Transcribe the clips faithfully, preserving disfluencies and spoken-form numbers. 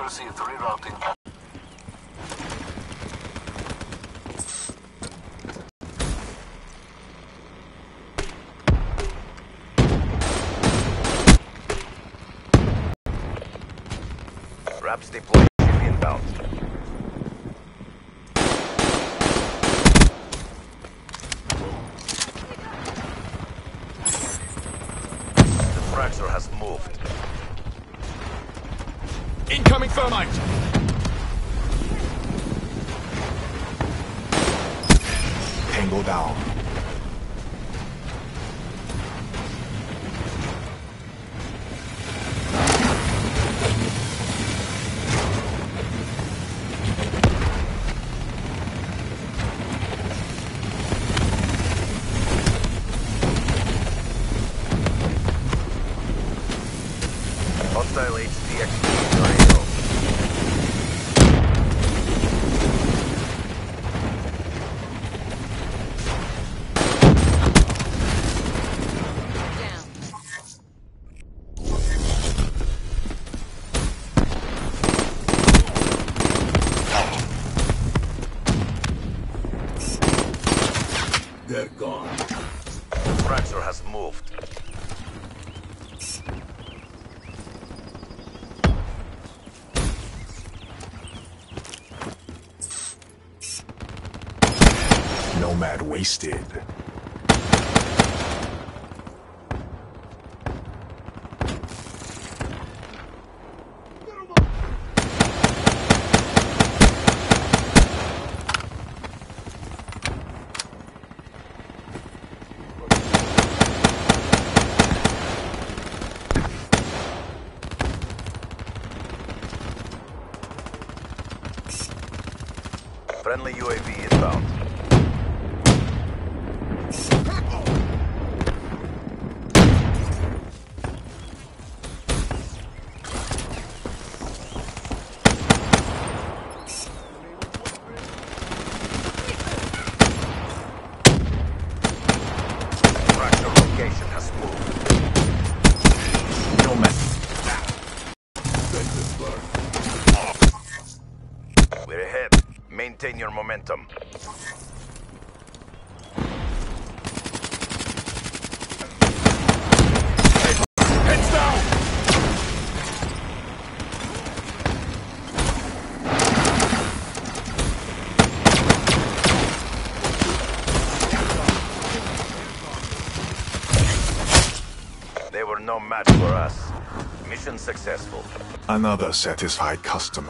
received. Rerouting. Raps deployed. Ship inbound. The fracture has moved. Incoming thermite! Tango down. Hostile H D X P in your A O. They're gone. The fracture has moved. Nomad wasted. Friendly U A V inbound. Fracture location has moved. Nomad. We're ahead. Maintain your momentum. Heads down! They were no match for us. Mission successful. Another satisfied customer.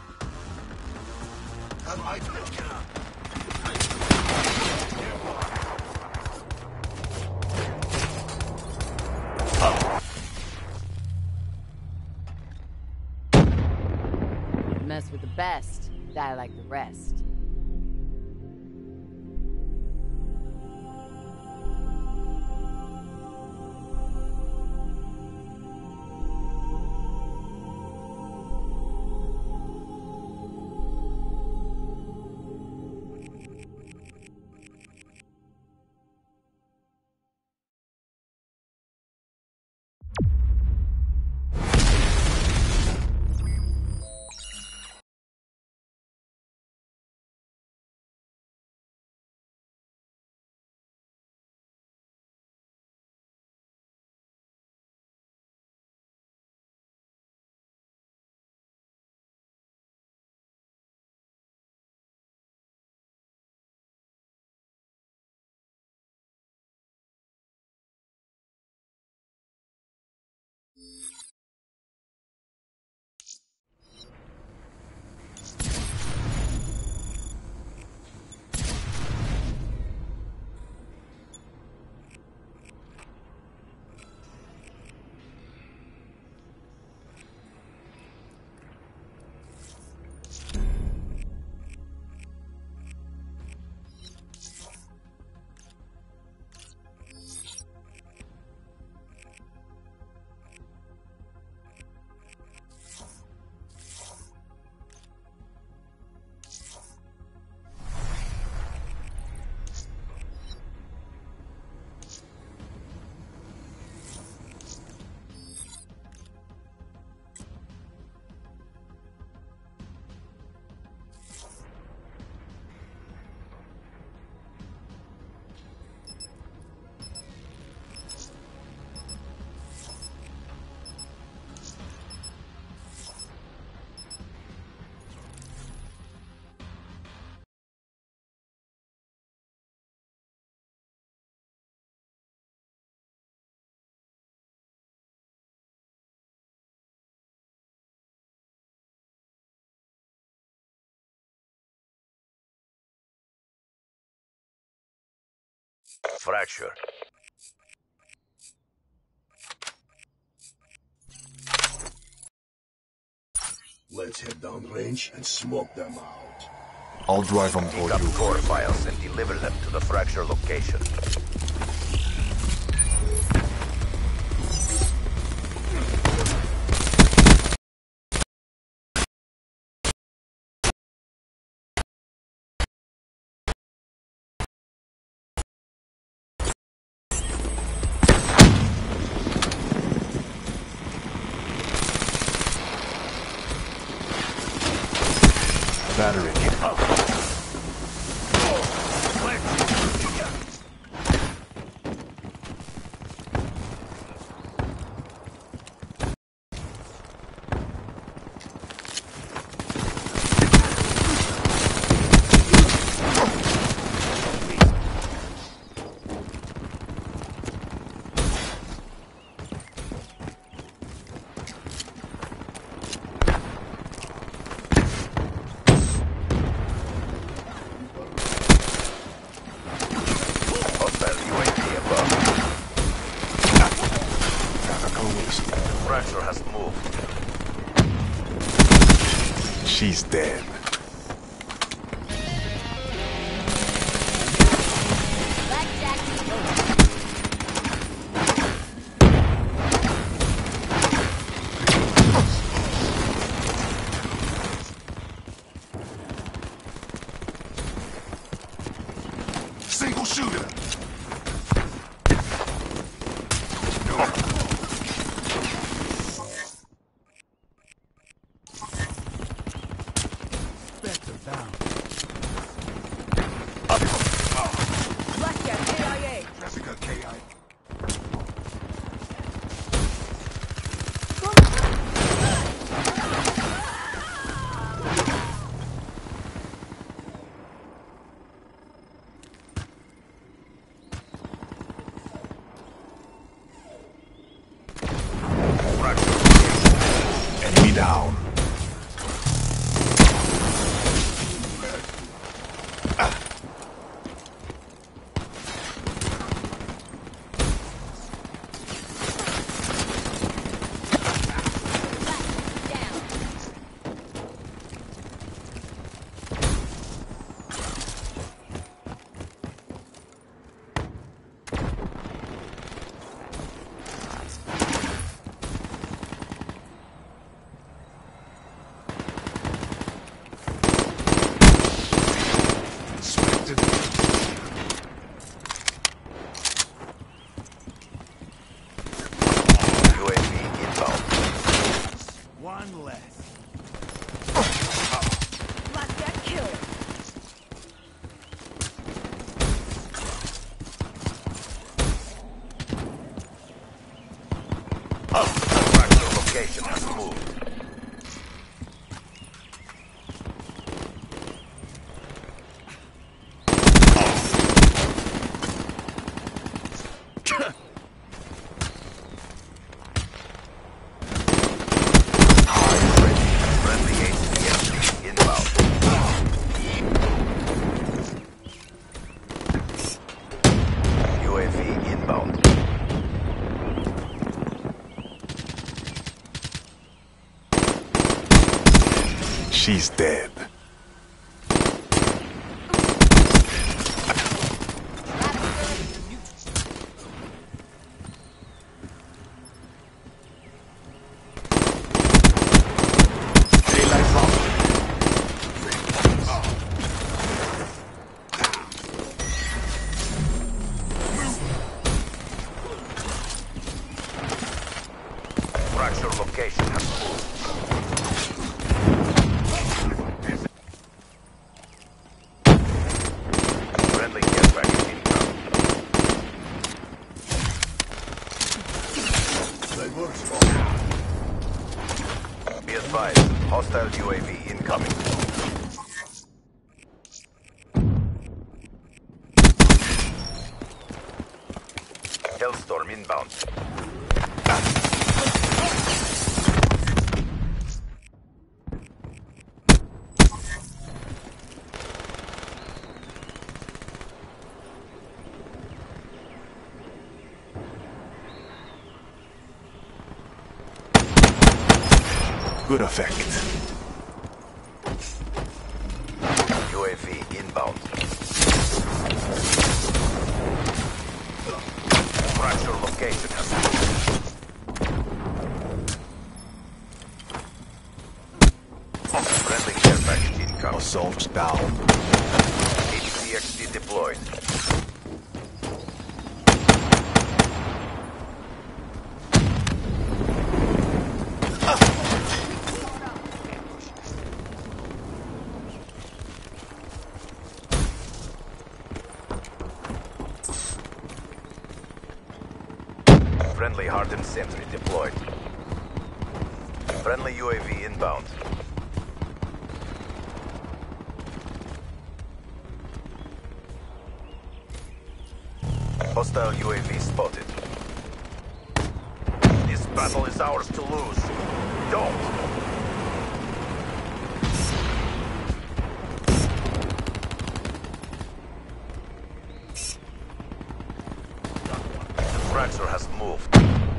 Mess with the best, die like the rest. Fracture. Let's head downrange and smoke them out. I'll drive them Pick toward up you. core files and deliver them to the fracture location. Battery. Hostile U A V above. Tactical waste. Fracture has moved. She's dead. Blackjack is over. Single shooter. Spectre down. Blackjack K I A. Jessica K I. Fracture. Enemy down. Down. Spectre. U A V inbound. One less. Blackjack kill. The fracture location has moved. Friendly A T M inbound. U A V inbound. She's dead. Daylight robbery. Fracture location has moved. Friendly care package incoming. That works. Be advised, hostile U A V incoming. Hellstorm inbound. Good effect. U A V inbound. Fracture location has moved. Friendly care package incoming. Assault down. H C X D deployed. Friendly hardened sentry deployed. Friendly U A V inbound. Hostile U A V spotted. This battle is ours to lose. Don't! The fracture has moved.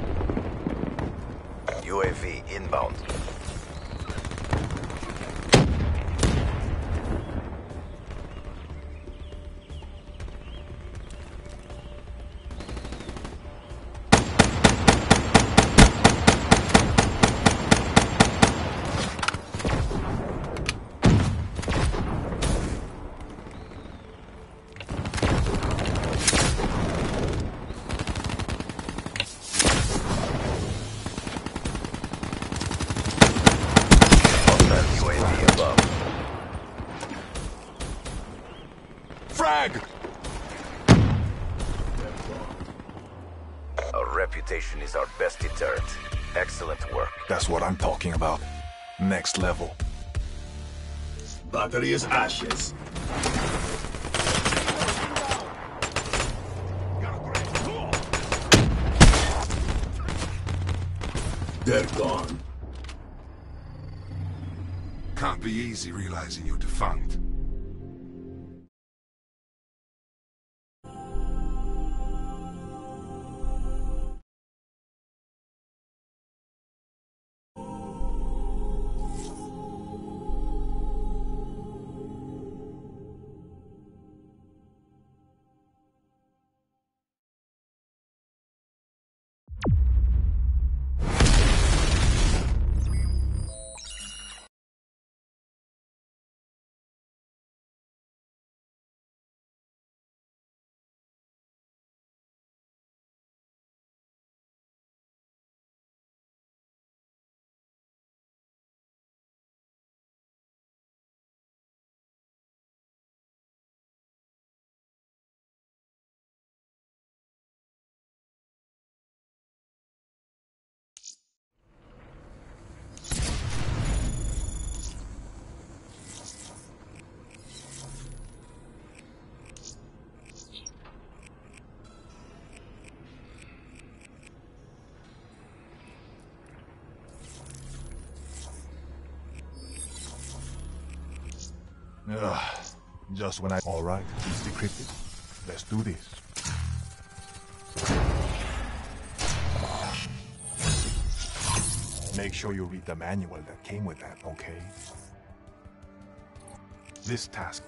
U A V inbound. U A V above. Frag! Our reputation is our best deterrent. Excellent work. That's what I'm talking about. Next level. Battery is ashes. They're gone. Can't be easy realizing you're defunct. Ugh, just when I... Alright, it's decrypted. Let's do this. Make sure you read the manual that came with that, okay? This task...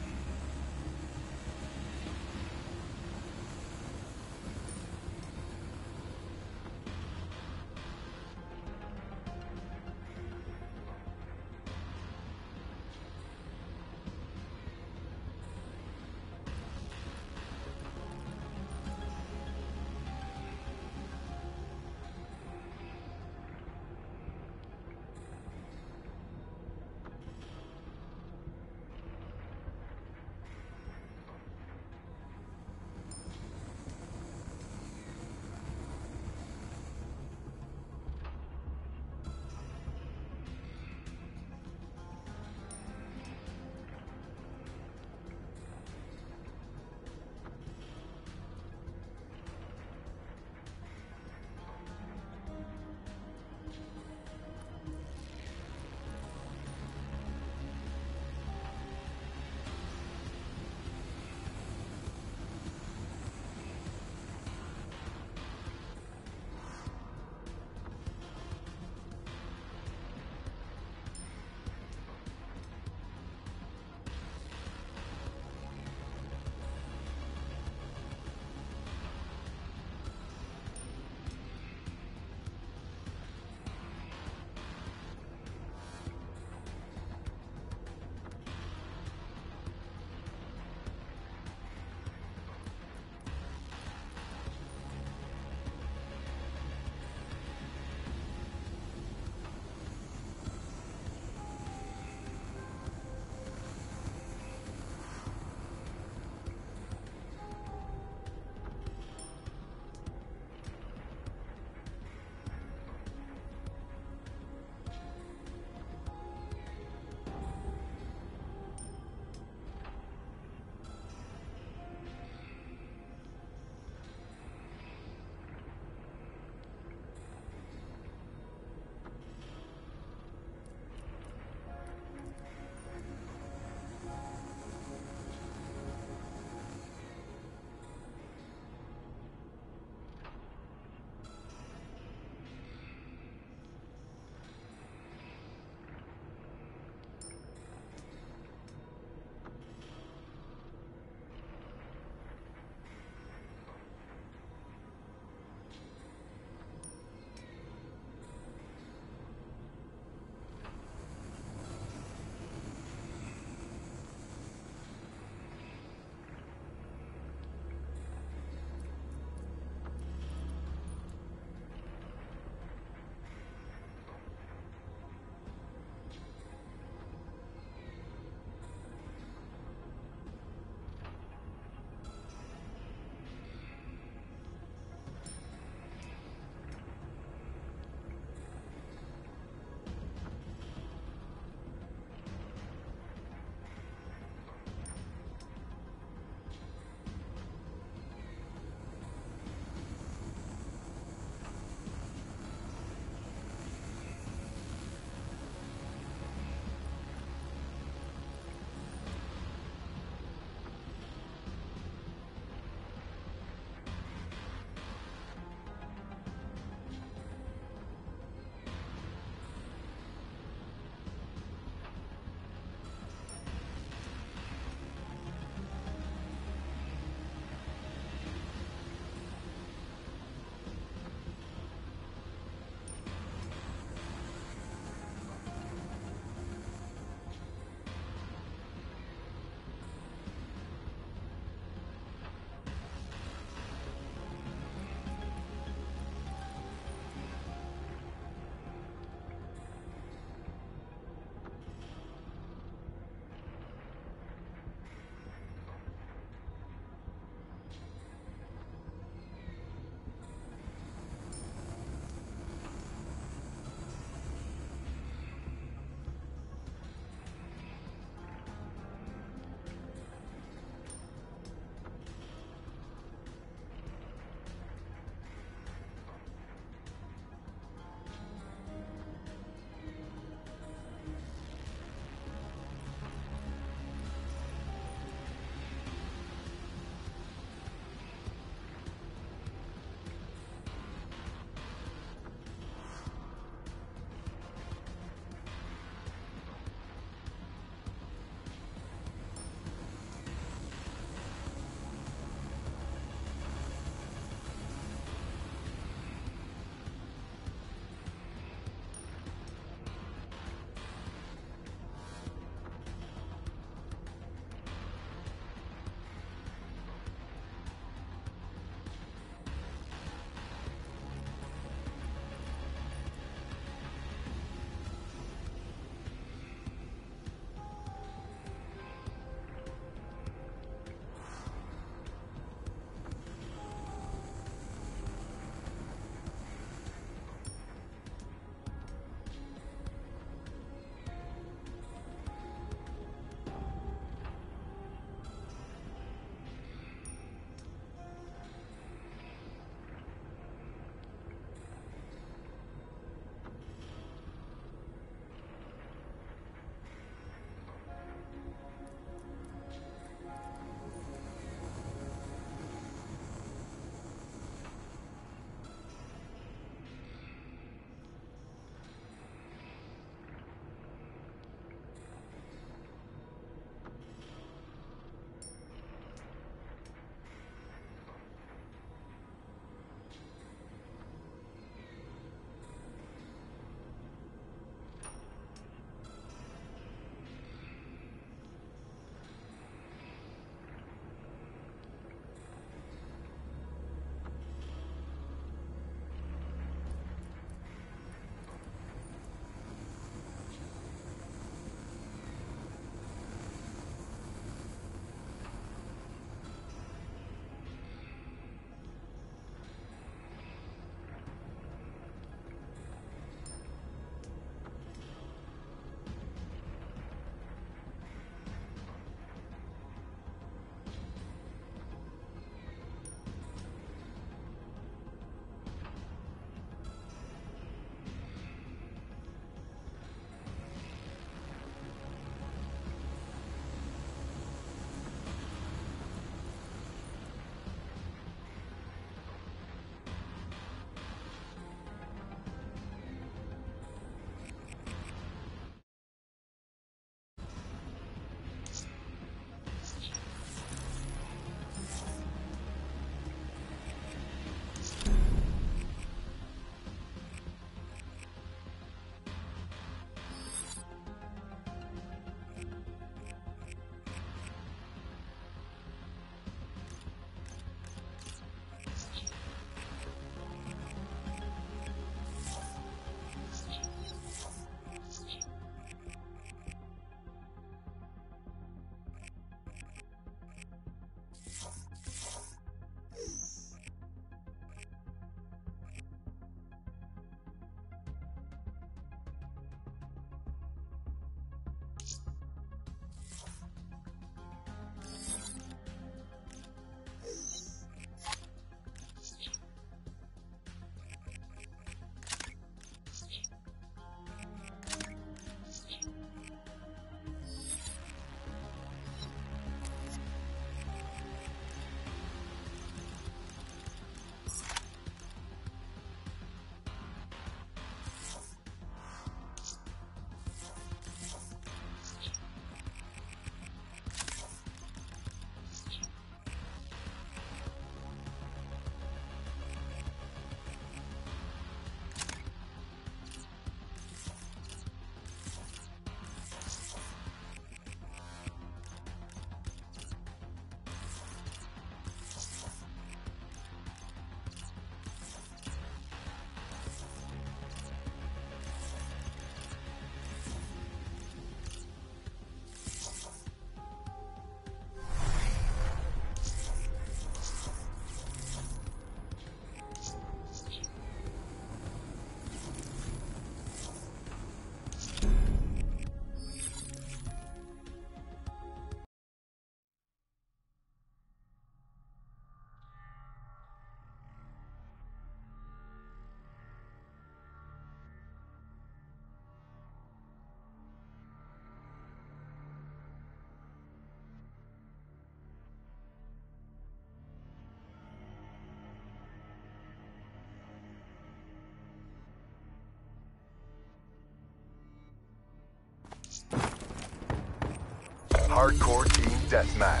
Hardcore Team Deathmatch.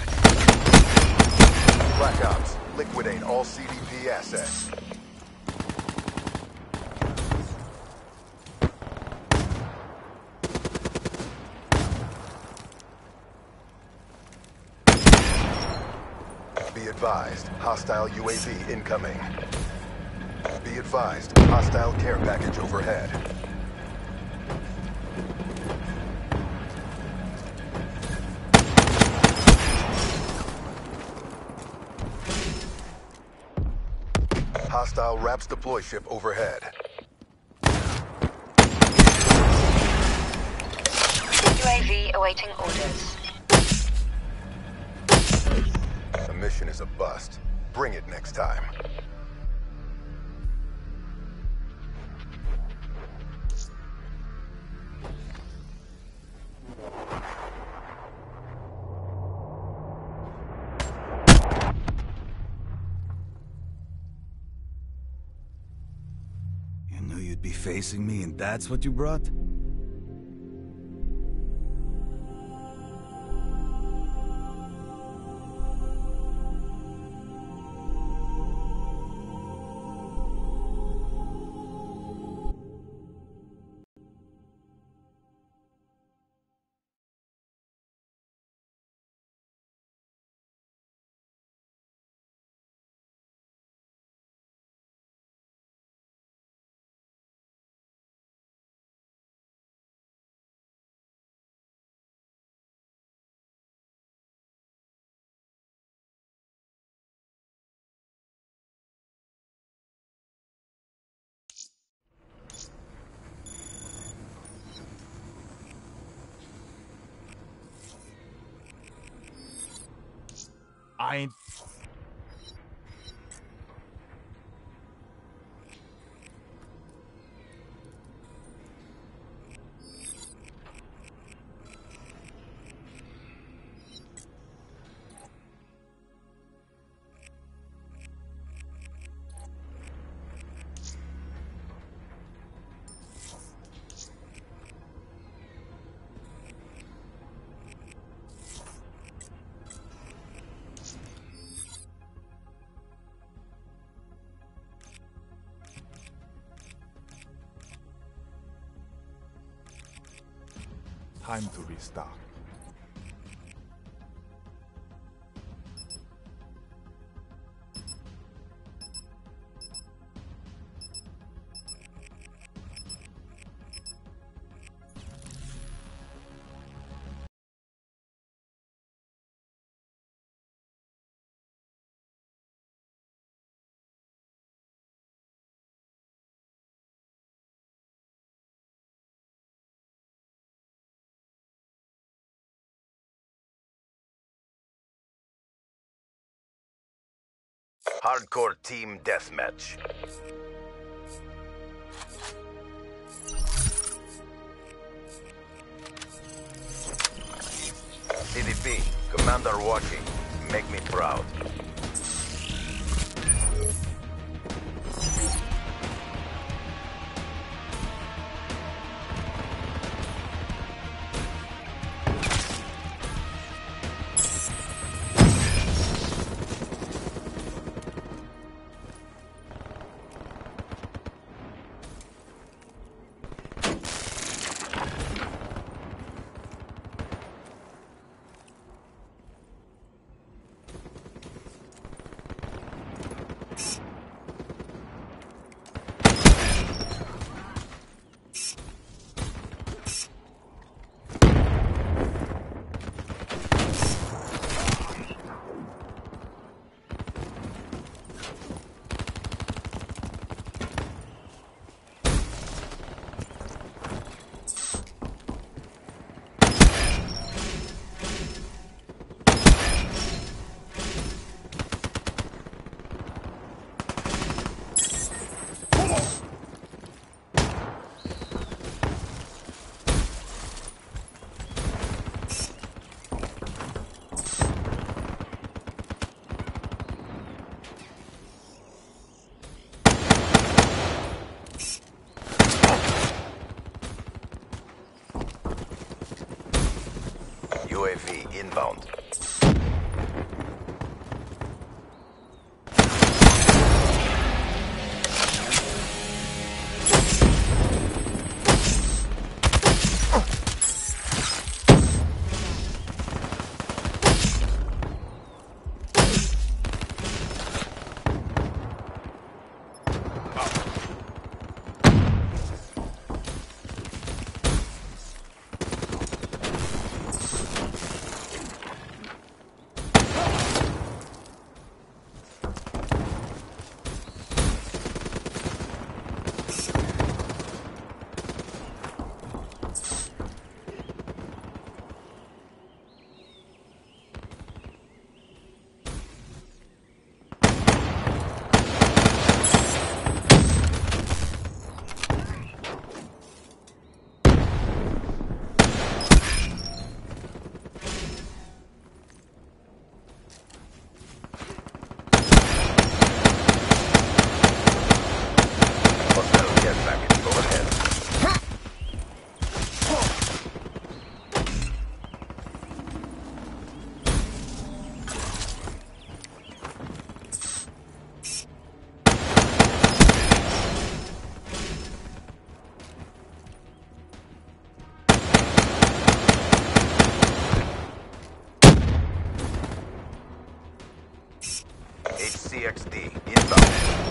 Black Ops, liquidate all C D P assets. Be advised, hostile U A V incoming. Be advised, hostile care package overhead. Hostile RAPS deploy ship overhead. U A V awaiting orders. The mission is a bust. Bring it next time. You knew you'd be facing me, and that's what you brought? I ain't... Time to restock. Hardcore Team Deathmatch. C D P, Commander watching. Make me proud. inbound. H C X D inbound.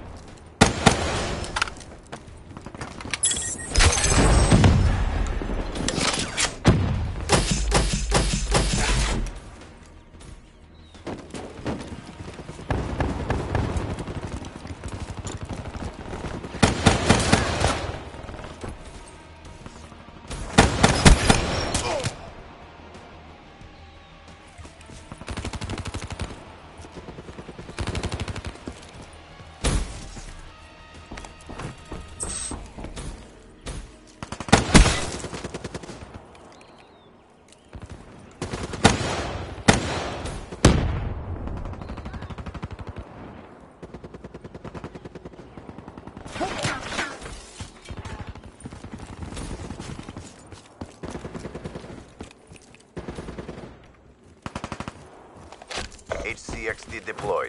H C X D deployed.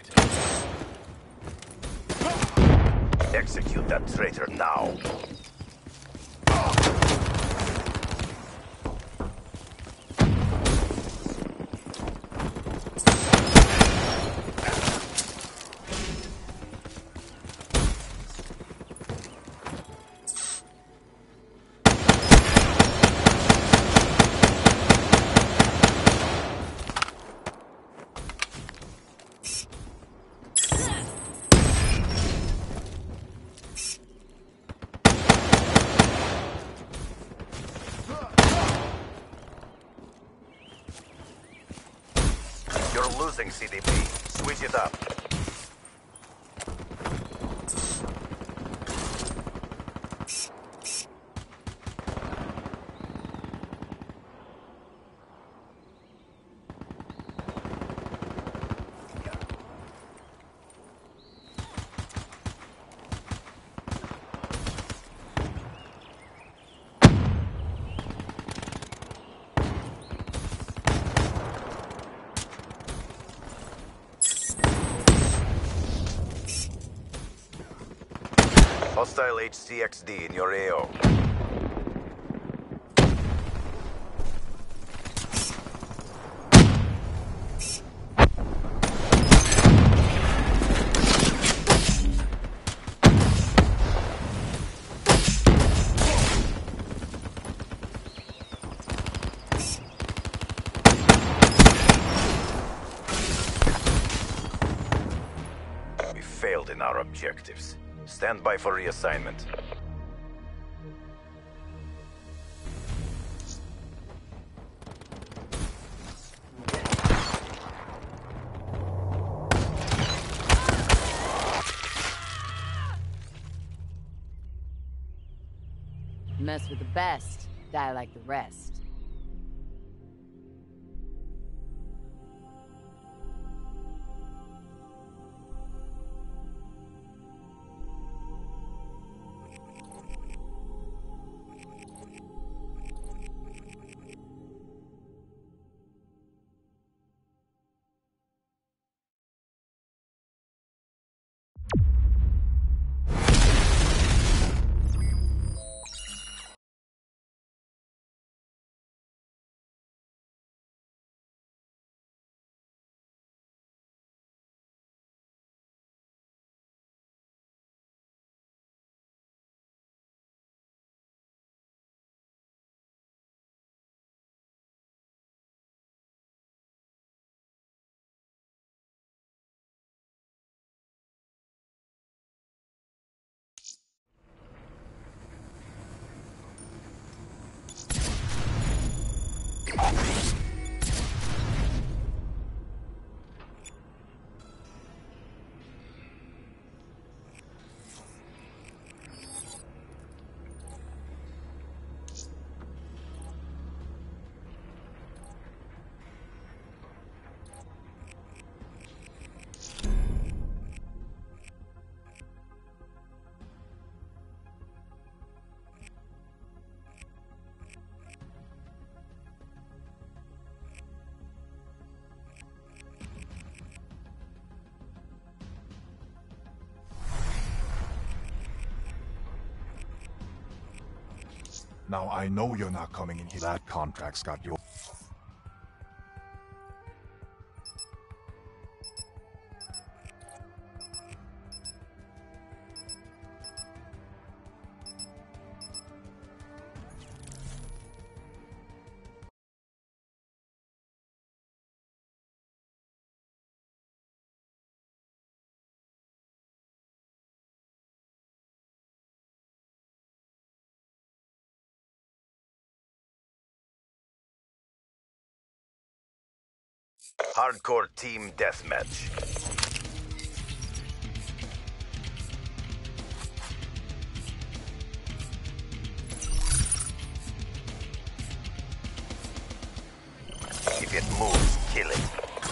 Execute that traitor now. You're losing, C D P. Switch it up. Hostile H C X D in your A O. We failed in our objectives. Stand by for reassignment. Mess with the best, die like the rest. Now I know you're not coming in here. That contract's got your... Hardcore team deathmatch. If it moves, kill it.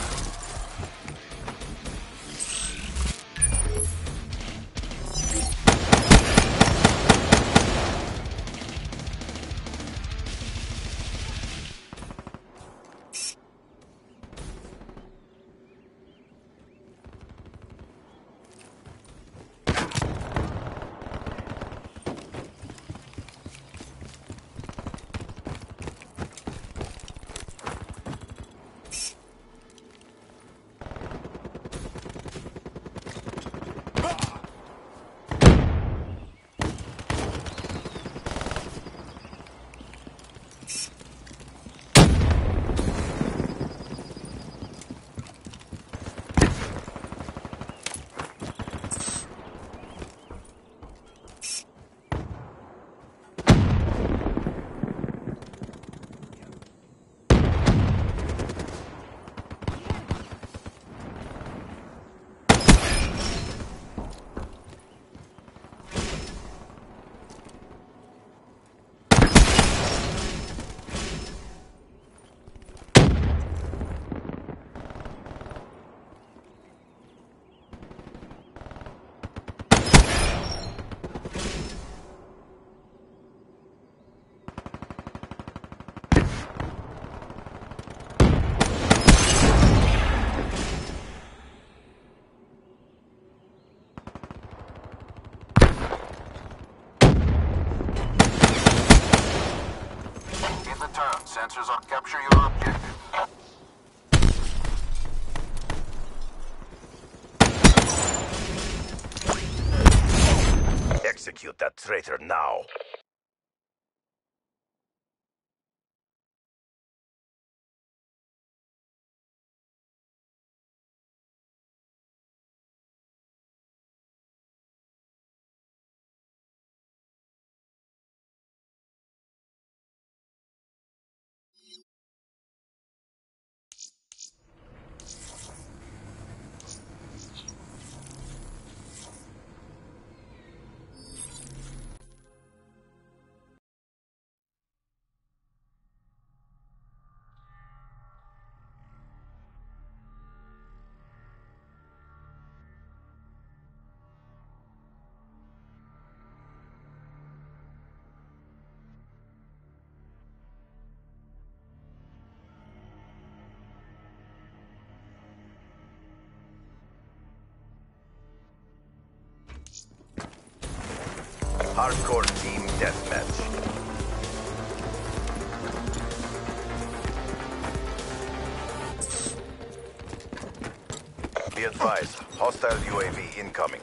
Sensors on capture your objective. Execute that traitor now. Hardcore team deathmatch. Be advised, hostile U A V incoming.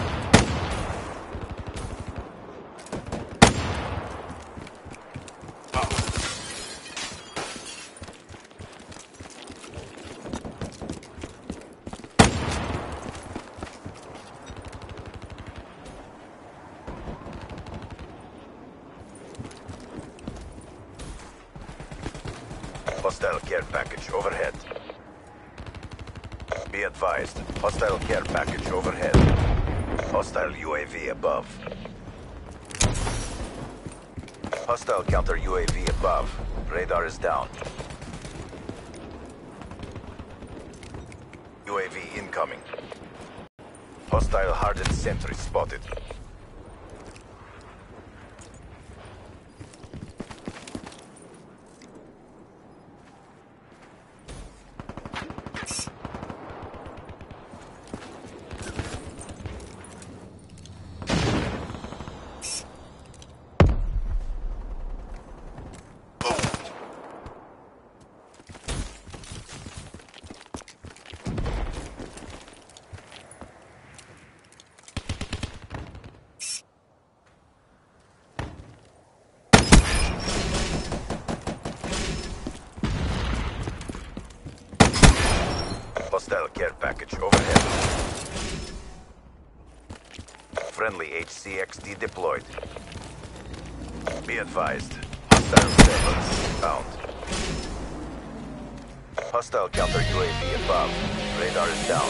Hostile care package overhead. Be advised, hostile care package overhead. Hostile U A V above. Hostile counter U A V above. Radar is down. U A V incoming. Hostile hardened sentry spotted. care package overhead. Friendly H C X D deployed. Be advised. Hostile servers found. Hostile counter U A V above. Radar is down.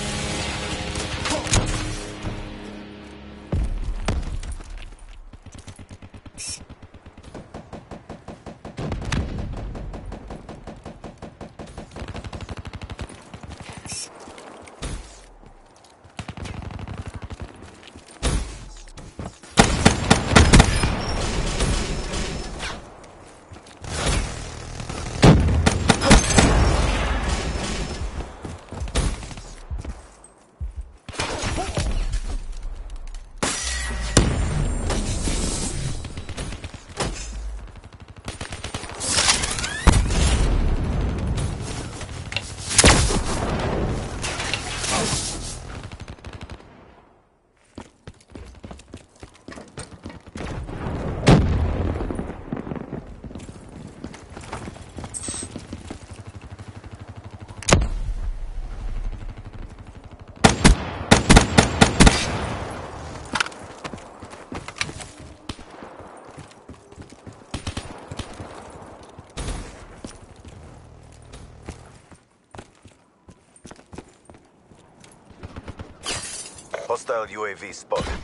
Hostile U A V spotted.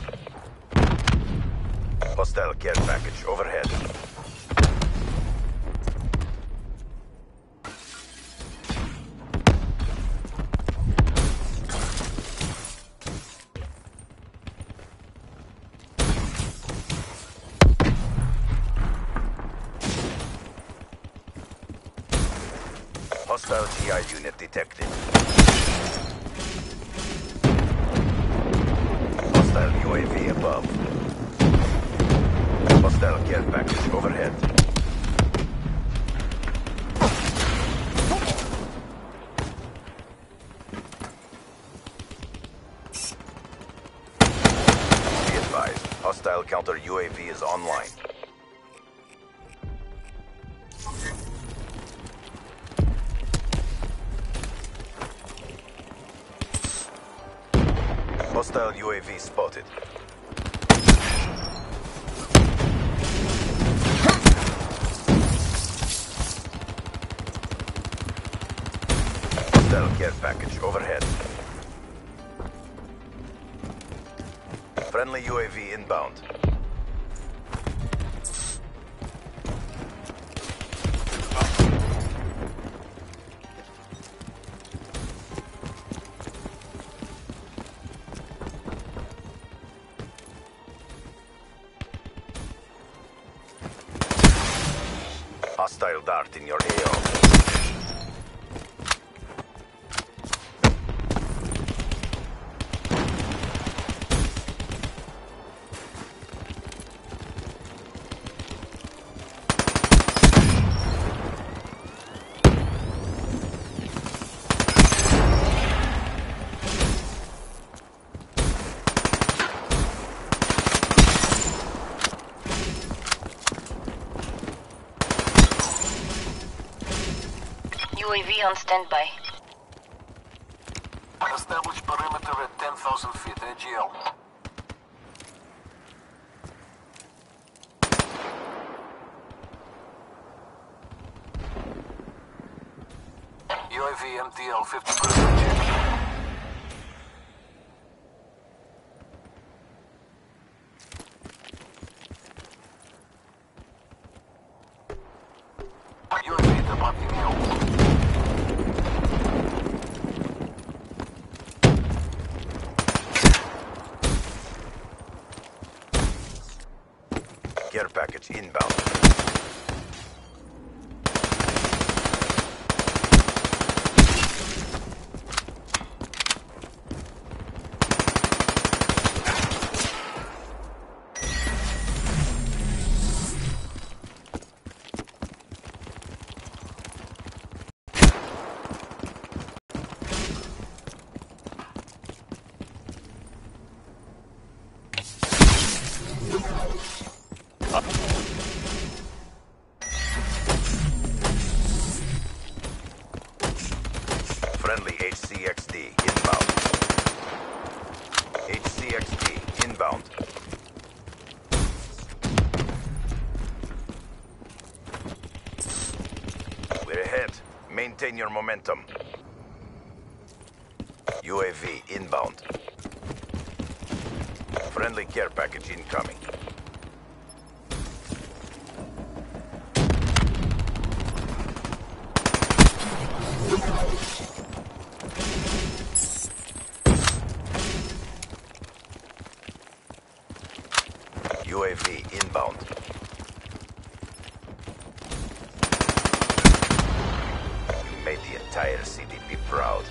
Hostile care package overhead. Hostile G I unit detected. Hostile U A V above. Hostile care package overhead. Be advised, hostile counter U A V is online. Hostile U A V spotted. Hostile care package overhead. Friendly U A V inbound. Hostile dart in your A O. U A V on standby. Establish perimeter at ten thousand feet, A G L. U A V M T L fifty percent check. U A V departing L. Care package inbound. inbound. We're ahead. Maintain your momentum. U A V inbound. Friendly care package incoming. U A V inbound. You made the entire C D P proud.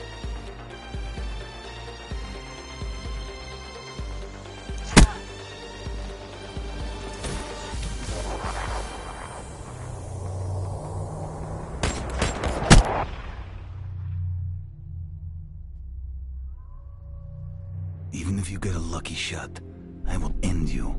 Even if you get a lucky shot, I will end you.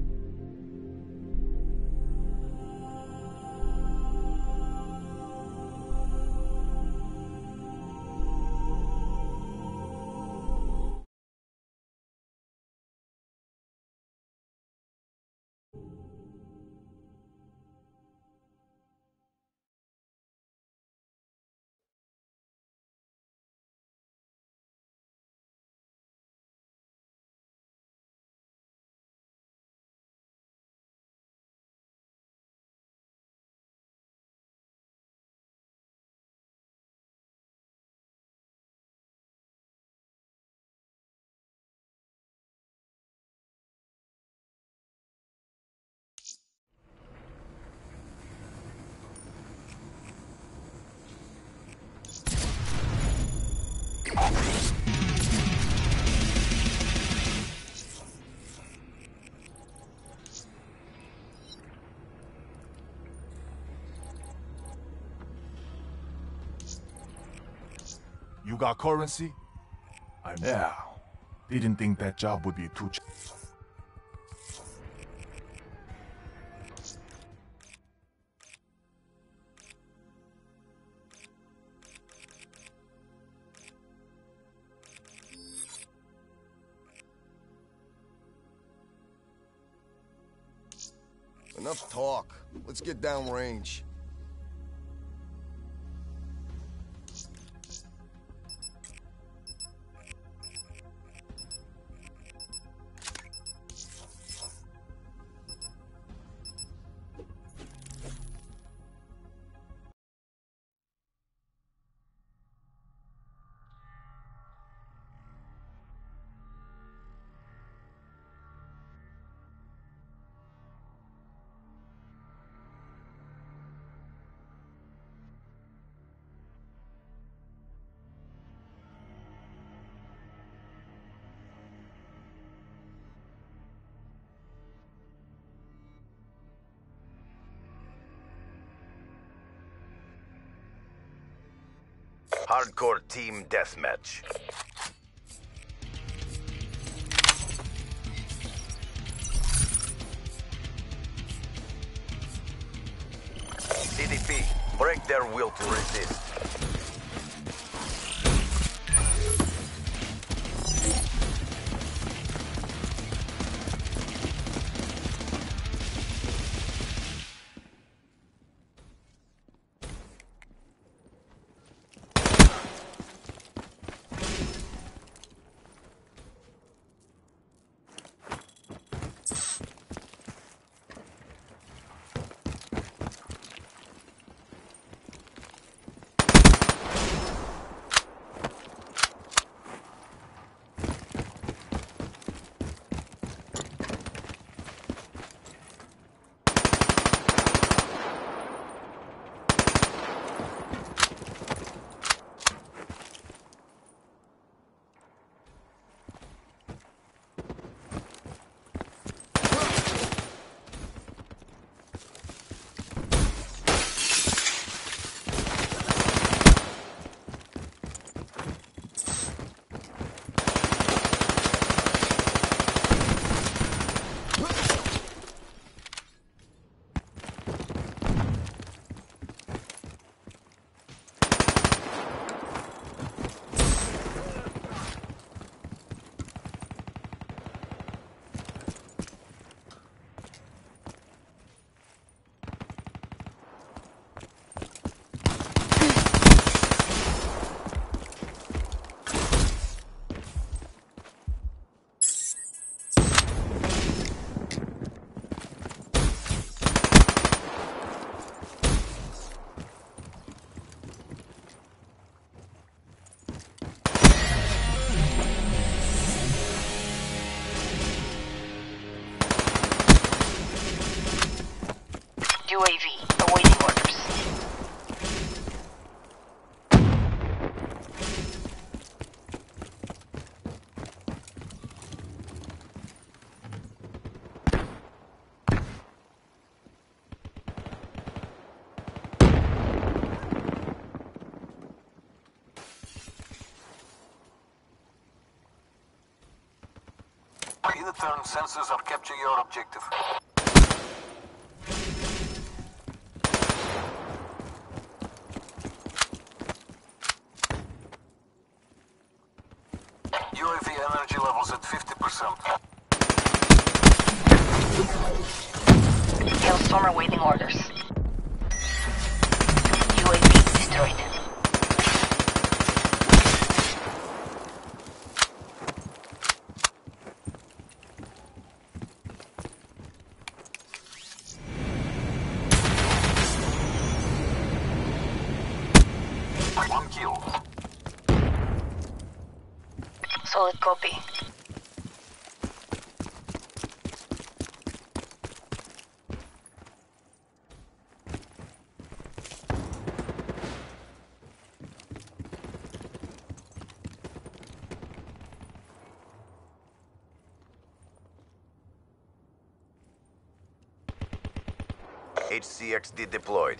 You got currency? I'm yeah. Didn't think that job would be too ch- Enough talk. Let's get downrange. Hardcore team deathmatch. C D P, break their will to resist. U A V awaiting orders. In the turn, sensors are capturing your objective. U A V energy levels at fifty percent. Hailstorm awaiting orders. U A V destroyed. One kill. Solid copy. H C X D deployed.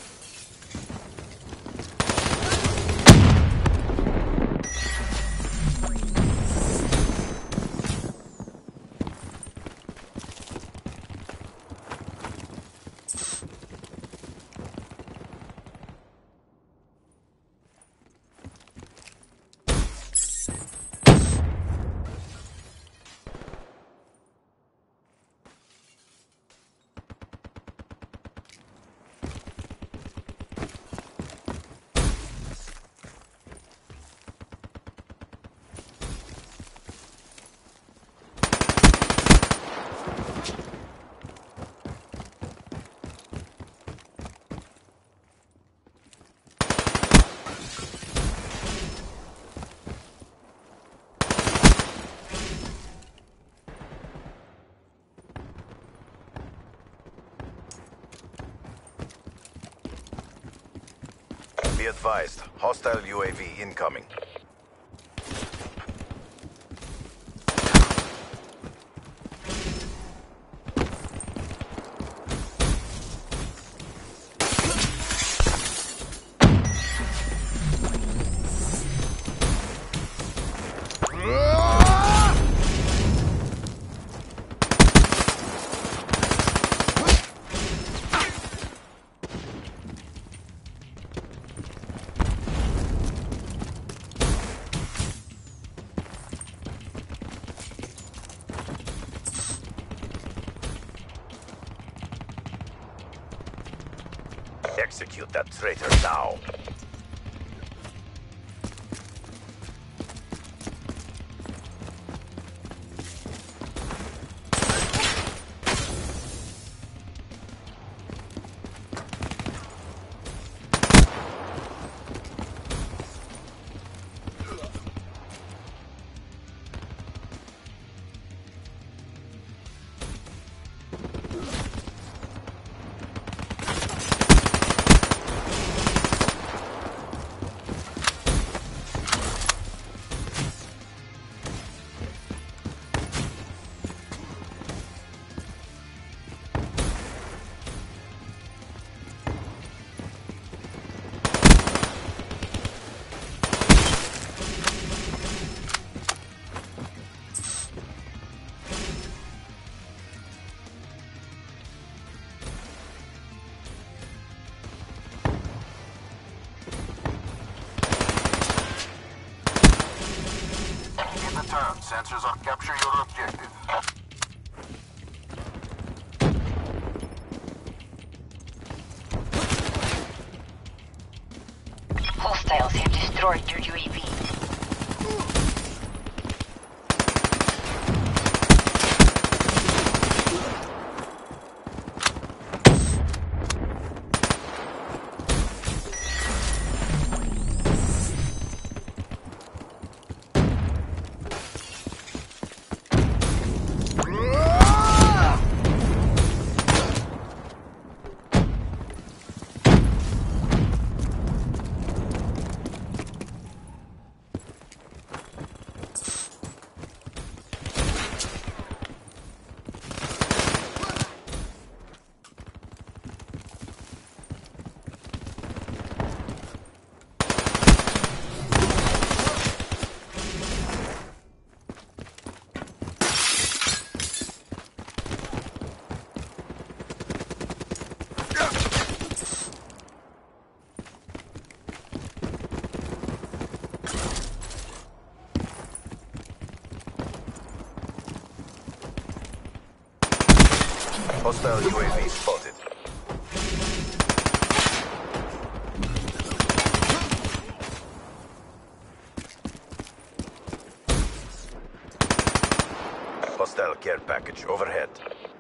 Be advised, hostile U A V incoming. Execute that traitor now. Sensors are capture your objective. Hostiles have destroyed your U A V. Hostile U A V spotted. Hostile care package overhead.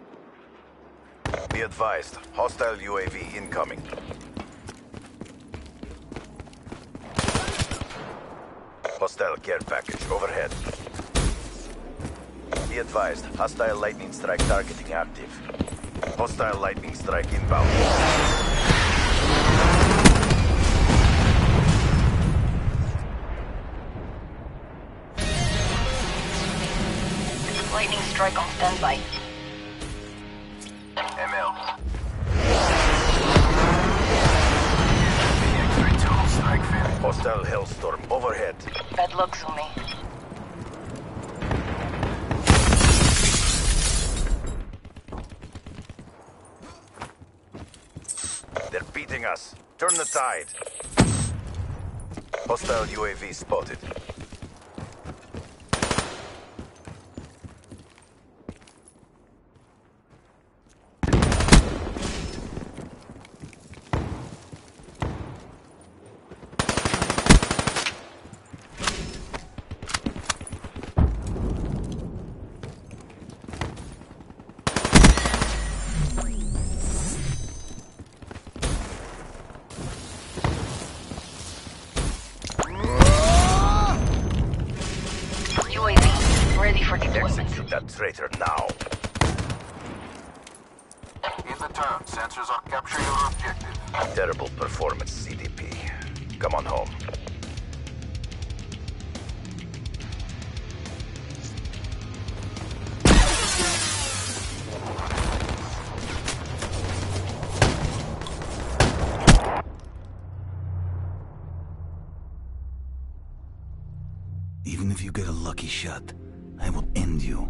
Be advised, hostile U A V incoming. Hostile care package overhead. Be advised, hostile lightning strike targeting active. Hostile lightning strike inbound. Lightning strike on standby. M L. X three two, strike fair. Hostile Hellstorm overhead. Bad luck, Zumi. They're beating us. Turn the tide. Hostile U A V spotted. U A V, ready for deployment. Execute that traitor now. In the turn, sensors are capturing your objective. Terrible performance, C D P. Come on home. Even if you get a lucky shot, I will end you.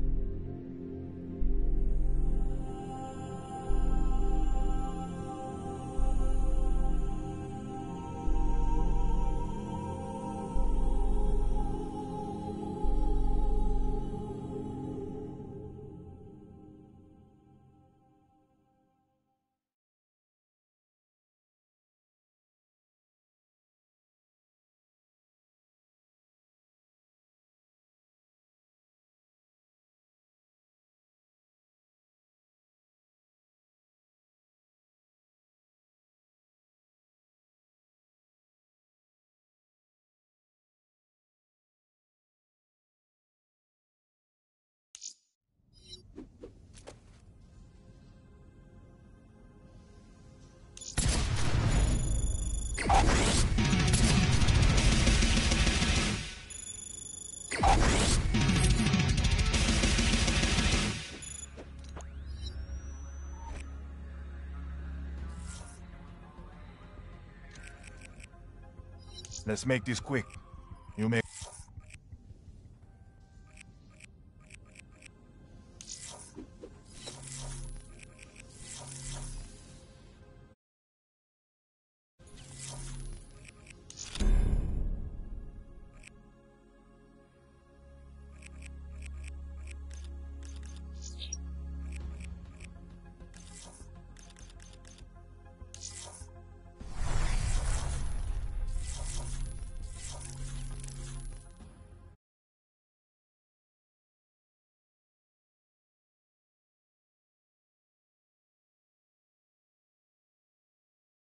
Let's make this quick. You make